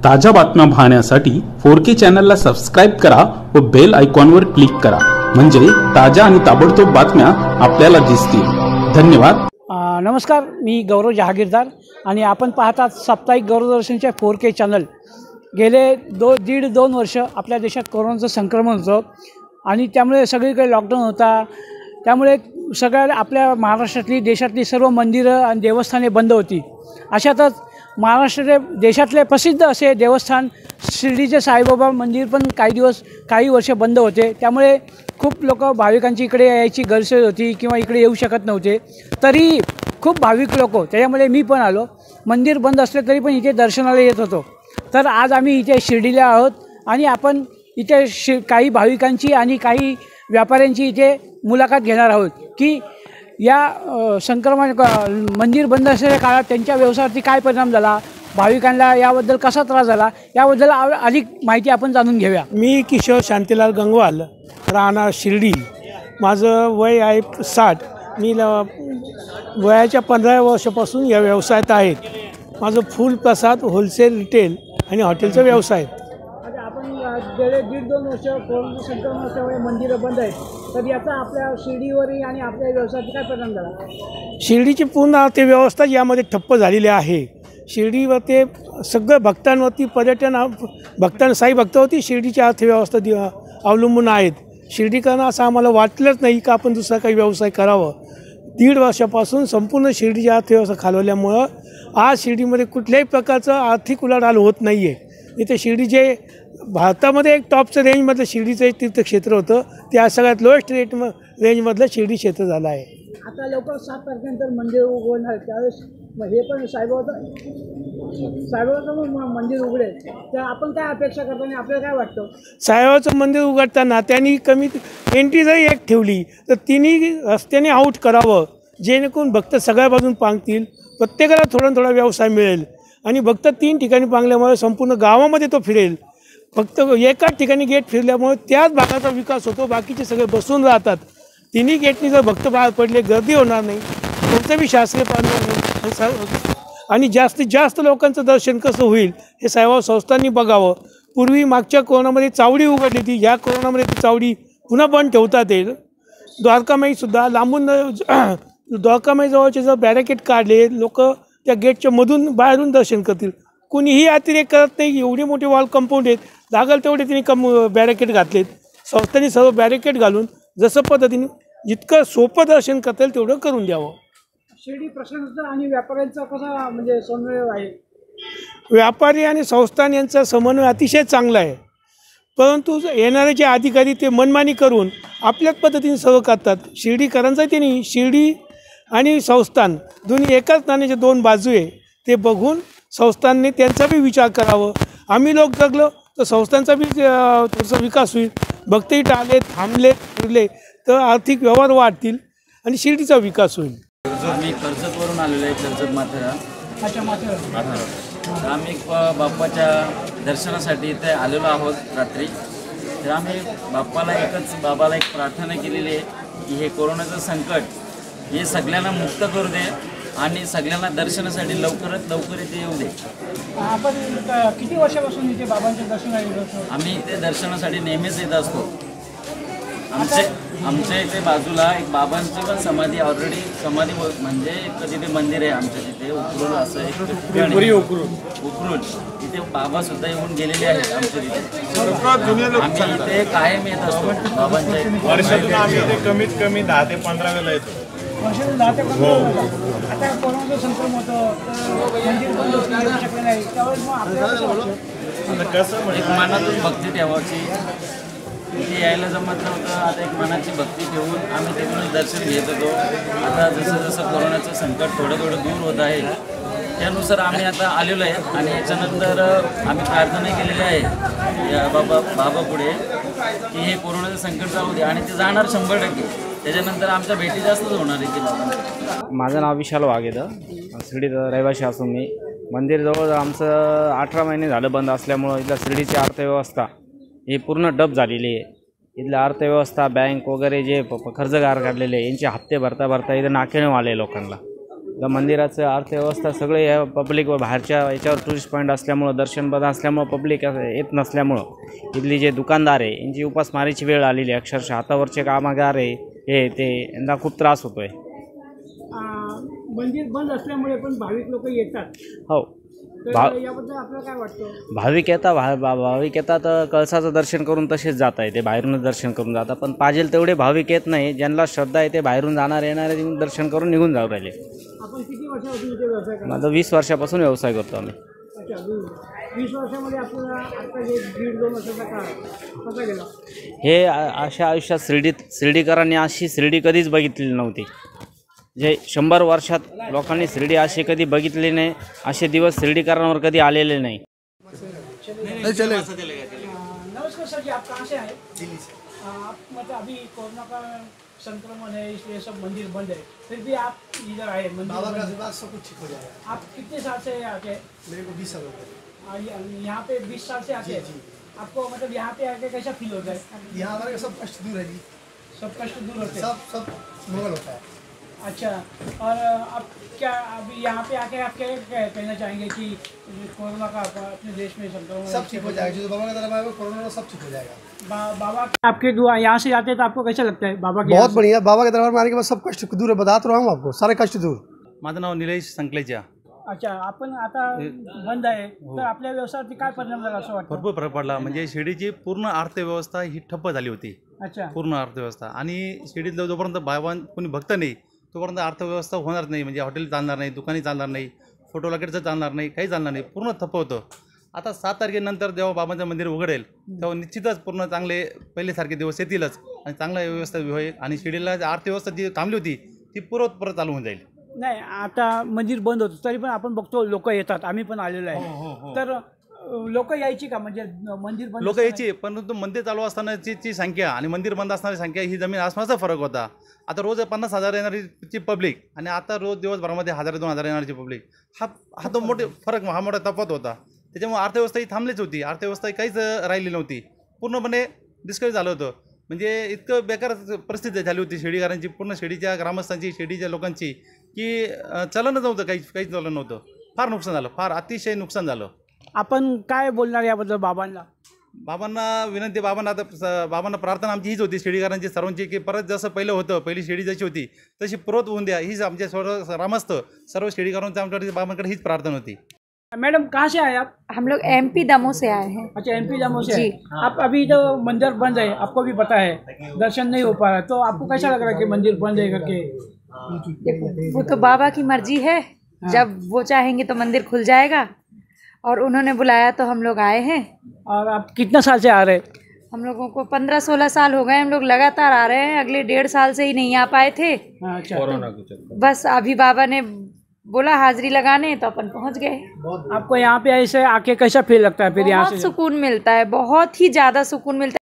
ताज्या बातम्या पाहण्यासाठी 4K चॅनलला सबस्क्राइब करा व बेल आयकॉनवर क्लिक करा, म्हणजे ताज्या आणि ताबडतोब बातम्या आपल्याला दिसतील। धन्यवाद। नमस्कार, मी गौरव जहागीरदार आणि आपण पाहतात साप्ताहिक गौरवदर्शनचे 4K चॅनल। गेले 1.5-2 वर्ष आपल्या देशात कोरोनाचं संक्रमण होतं आणि त्यामुळे सगळीकडे लॉकडाऊन होता। त्यामुळे सगळ्या आपल्या महाराष्ट्रातली देशातली सर्व मंदिरं आणि देवस्थाने बंद होती। अशातच महाराष्ट्राचे देशातले प्रसिद्ध असे देवस्थान शिर्डीचे साईबाबा मंदिर पण काही वर्ष बंद होते। त्यामुळे खूप लोक भाविकांची इकडे यायची गैरसोय होती किंवा इकडे येऊ शकत नव्हते। तरी खूप भाविक लोक, त्याच्यामध्ये मी पण आलो, मंदिर बंद असले तरी पण इथे दर्शनाला येत होतो। तर आज आम्ही इथे शिर्डीला आहोत आणि आपण इथे काही भाविकांची आणि काही व्यापाऱ्यांची इथे मुलाखत घेणार आहोत की या संक्रमण मंदिर बंद असलेल्या काळात त्यांच्या व्यवसायावरती काय परिणाम झाला, भाविकांना याबद्दल कसा त्रास झाला, याबद्दल अधिक माहिती आपण जाणून घेऊया। मी किशोर शांतीलाल गंगवाल, राहणार शिर्डी। माझं वय आहे 60। मी वयाच्या 15 वर्षापासून या व्यवसायात आहे। माझं फुल प्रसाद होलसेल रिटेल आणि हॉटेलचा व्यवसाय आहे। गेले 1.5-2 वर्ष कोरोना संक्रमण असल्यामुळे मंदिरं बंद आहेत, तर याचा आपल्या शिर्डीवरही आणि आपल्या व्यवसायात काय परिणाम झाला? शिर्डीची पूर्ण अर्थव्यवस्था यामध्ये ठप्प झालेली आहे। शिर्डीवर ते सगळं भक्तांना साई भक्तावरती शिर्डीची अर्थव्यवस्था अवलंबून आहेत। शिर्डीकरांना असं आम्हाला वाटलंच नाही का आपण दुसरा काही व्यवसाय करावं। 1.5 वर्षापासून संपूर्ण शिर्डीची अर्थव्यवस्था खालवल्यामुळं आज शिर्डीमध्ये कुठल्याही प्रकारचं आर्थिक उलाढाल होत नाही आहे। इथे शिर्डीचे भारतामध्ये एक टॉपचं रेंजमधलं शिर्डीचं एक तीर्थक्षेत्र होतं, ते आज सगळ्यात लोएस्ट रेंजमधलं शिर्डी क्षेत्र झालं आहे। आता लवकर 7 तारखेनंतर मंदिर उघडणार, त्यावेळेस हे पण साईबाबाचं मंदिर उघडेल, तर आपण काय अपेक्षा करतो आणि आपल्याला काय वाटतं? साईबाबाचं मंदिर उघडताना त्यांनी कमीत एंट्री जरी एक ठेवली तर तिन्ही रस्त्याने आऊट करावं, जेणेकरून भक्त सगळ्या बाजून पांगतील, प्रत्येकाला थोडा व्यवसाय मिळेल आणि भक्त 3 ठिकाणी पांगल्यामुळे संपूर्ण गावामध्ये तो फिरेल। फक्त एकाच ठिकाणी गेट फिरल्यामुळे त्याच भागाचा विकास होतो, बाकीचे सगळे बसून राहतात। तिन्ही गेटनी जर भक्त बाहेर पडले गर्दी होणार नाही, कोणतं बी शास्त्रीय पाळणार नाही आणि जास्तीत जास्त लोकांचं दर्शन कसं होईल हे साईबाबा संस्थांनी बघावं। पूर्वी मागच्या कोरोनामध्ये चावडी उघडली होती, या कोरोनामध्ये ती चावडी पुन्हा बंद ठेवतात येईल। द्वारकामाईसुद्धा लांबून द्वारकामाईजवळचे जर बॅरिकेड काढले, लोक त्या गेटच्या मधून बाहेरून दर्शन करतील। कुणीही अतिरेक करत नाही, एवढे मोठे वॉल कंपाऊंड आहेत, लागल तेवढे तिने बॅरिकेड घातलेत। संस्थांनी सर्व बॅरिकेड घालून जसं पद्धतीने जितकं सोपं दर्शन करता येईल तेवढं करून द्यावं। शिर्डी प्रशासन आणि व्यापाऱ्यांचा कसा म्हणजे समन्वय आहे? व्यापारी आणि संस्थान यांचा समन्वय अतिशय चांगला आहे, परंतु येणारे जे अधिकारी ते मनमानी करून आपल्याच पद्धतीने सर्व करतात। शिर्डीकरांचा त्यांनी शिर्डी आणि संस्थान दोन्ही एकाच नाण्याच्या 2 बाजू आहे, ते बघून संस्थांनी त्यांचा बी विचार करावं। आम्ही लोक जगलो तर संस्थांचा बी थोडासा विकास होईल, भक्तही टाळले, थांबले, फिरले तर आर्थिक व्यवहार वाढतील आणि शिर्डीचा विकास होईल। आम्ही कर्जतवरून आलेलो आहे, कर्जत माथेरान। तर आम्ही बाप्पाच्या दर्शनासाठी इथे आलेलो आहोत रात्री। तर आम्ही बाबाला एक प्रार्थना केलेली आहे की हे कोरोनाचं संकट हे सगळ्यांना मुक्त करू दे आणि सगळ्यांना दर्शनासाठी लवकरात लवकर इथे येऊ दे। आपण किती वर्षापासून इथे बाबांच्या दर्शनाला येत असतो? आम्ही इथे दर्शनासाठी नेहमीच येत असतो। आमच्या इथे बाजूला एक बाबांची पण समाधी समाधी म्हणजे तिथे मंदिर आहे आमच्या तिथे उकरून, असं एक उकरून तिथे बाबा सुद्धा येऊन गेलेले आहेत आमच्या तिथे। आम्ही इथे कायम येत असतो बाबांच्या। वर्षातून आम्ही इथे कमीत कमी 10 ते 15 वेळा येतो। वर्षातून 10 ते 15 वेळा। आता कोरोनाचं संक्रमण होतं, मंदिर बंद होऊ शकलं नाही, त्यावेळेस मग आपल्याला कसं एक मनातून भक्ती ठेवायची, इथे यायला जमत नव्हतं, आता एक मनाची भक्ती ठेवून आम्ही तिथून दर्शन घेत होतो। आता जसं कोरोनाचं संकट थोडं दूर होत आहे, त्यानुसार आम्ही आता आलेलो आहे आणि याच्यानंतर आम्ही प्रार्थना केलेली आहे या बाबा पुढे की हे कोरोनाचं संकट जाऊ दे आणि ते जाणार 100%। त्याच्यानंतर आमच्या भेटी जास्तच होणार आहे। माझं नाव विशाल वाघेद, शिर्डीत रहिवासी असून मी मंदिर आमचं 18 महिने झालं बंद असल्यामुळं इथल्या शिर्डीची अर्थव्यवस्था ही पूर्ण डब झालेली आहे। इथल्या अर्थव्यवस्था, बँक वगैरे जे कर्जगार काढलेले यांचे हप्ते भरता इथं नाकेनऊ आले लोकांना। तर मंदिराचं अर्थव्यवस्था सगळे या पब्लिक व बाहेरच्या याच्यावर टुरिस्ट पॉईंट असल्यामुळं दर्शन बंद असल्यामुळं पब्लिक येत नसल्यामुळं इथली जे दुकानदार आहे यांची उपासमारीची वेळ आलेली आहे. अक्षरशः हातावरचे कामगार आहे हे ते यांना खूप त्रास होतो आहे. मंदिर बंद असल्यामुळे पण भाविक लोक येतात. हो, तर याबद्दल आपल्याला काय वाटतं? भाविक येतात कळसाचं दर्शन करून तसेच जात आहे, ते बाहेरूनच दर्शन करून जातात. पण पाहिजे तेवढे भाविक येत नाही. ज्यांना श्रद्धा आहे ते बाहेरून येणारे दर्शन करून निघून जाऊ राहिले. आपण किती वर्षापासून इथे व्यवसाय करतो? माझा 20 वर्षापासून व्यवसाय करतो आम्ही. अच्छा, 20 वर्षामध्ये आपल्याला आता जे 1.5-2 वर्षाचा काळ कसा गेला? हे अशा आयुष्यात शिर्डीकरांनी अशी शिर्डी कधीच बघितलेली नव्हती. जे 100 वर्षात लोकांनी शिर्डी अशी कधी बघितली नाही, असे दिवस शिर्डीकरांवर कधी आलेले नाही. नमस्कार सर जी, आप कहाँ से आए? दिल्ली से। आप मतलब अभी कोरोना का संक्रमण है इसलिए सब मंदिर बंद है, फिर भी आप इधर आए मंदिर बाबा का बंद है। आशीर्वाद सब कुछ ठीक हो जाएगा। आप कितने साल से आके? मेरे को 20 साल हो गए। यहाँ पे 20 साल से आते हैं। आपको मतलब यहाँ पे आके कैसा फील होता है? यहाँ हमारे सब कष्ट दूर है जी, सब कष्ट दूर होते हैं? सब नॉर्मल होता है। अच्छा, और आप क्या अभी यहाँ पे आके आप क्या कहना चाहेंगे कि कोरोना का अपने देश में संक्रमण सब ठीक हो जाएगा। जो बाबा का दरबार में कोरोना सब ठीक हो जाएगा। बाबा आपके दुआ यहाँ से जाते हैं तो आपको कैसा लगता है बाबा के? बहुत बढ़िया, बाबा के दरबार में आने के बाद सब कष्ट दूर है। बता तो रहा हूँ आपको, सारे कष्ट दूर। माझं नाव निलेश संकलेजा. अच्छा, आपण आता बंद आहे तर आपल्या व्यवसायावरती काय परिणाम झाला असं वाटतं? भरपूर फरक पडला. म्हणजे शिर्डीची पूर्ण अर्थव्यवस्था ही ठप्प झाली होती. अच्छा, पूर्ण अर्थव्यवस्था. आणि शिर्डीत जोपर्यंत बाबां कोणी भक्त नाही तोपर्यंत अर्थव्यवस्था होणार नाही. म्हणजे हॉटेल चालणार नाही, दुकानी चालणार नाही, फोटो लागेटचं चालणार नाही, काही चालणार नाही, पूर्ण ठप्प होतं. आता 7 तारखेनंतर जेव्हा बाबांचं मंदिर उघडेल तेव्हा निश्चितच पूर्ण चांगले पहिलेसारखे दिवस येतीलच आणि चांगला व्यवस्था होईल आणि शिर्डीला अर्थव्यवस्था जी थांबली होती ती परत चालू होऊन जाईल. नाही आता मंदिर बंद होतं तरी पण आपण बघतो लोक येतात, आम्ही पण आलेलो आहे. तर लोक यायची का? म्हणजे मंदिर बंद लोक यायची, परंतु मंदिर चालू असतानाची संख्या आणि मंदिर बंद असणारी संख्या ही जमीन आसमानाचा फरक होता. आता रोज 50,000 येणारीची पब्लिक आणि आता रोज दिवसभरामध्ये 1,000-2,000 येणारीची पब्लिक, हा तो मोठा तफावत होता. त्याच्यामुळे अर्थव्यवस्था ही थांबलीच होती. अर्थव्यवस्था काहीच राहिली नव्हती, पूर्णपणे डिस्करेज झालं होतं. म्हणजे इतकं बेकार परिस्थिती झाली होती शिर्डीकरांची, पूर्ण शिर्डीच्या ग्रामस्थांची, शिर्डीच्या लोकांची, की चलनच नव्हतं, काहीच चलन नव्हतं. फार नुकसान झालं, फार अतिशय नुकसान झालं. आपण काय बोलणार याबद्दल बाबांना? बाबांना प्रार्थना आमची हीच होती शिर्डीकरांची सर्वांची, की परत जसं पहिलं होतं, पहिली शिर्डी जशी होती तशी परत होऊन द्या. हीच आमच्या सर्व शिर्डीकरांची आमच्याकडे बाबांकडे हीच प्रार्थना होती. मैडम कहाँ से आए आप? हम लोग MP दमोह से आए हैं। अच्छा, MP दमोह से। आप अभी तो मंदिर बंद है, आपको भी पता है, दर्शन नहीं हो पा रहा है, तो आपको कैसा लग रहा है कि मंदिर बंद है करके? वो तो बाबा की मर्जी है, जब वो चाहेंगे तो मंदिर खुल जाएगा और उन्होंने बुलाया तो हम लोग आए हैं। और आप कितना साल से आ रहे हैं? हम लोगों को 15-16 साल हो गए, हम लोग लगातार आ रहे हैं। अगले 1.5 साल से ही नहीं आ पाए थे। अच्छा, बस अभी बाबा ने बोला हाजिरी लगाने तो अपन पहुंच गए। आपको यहाँ पे ऐसे आके कैसा फील लगता है फिर? यहाँ से बहुत सुकून मिलता है, बहुत ही ज़्यादा सुकून मिलता है।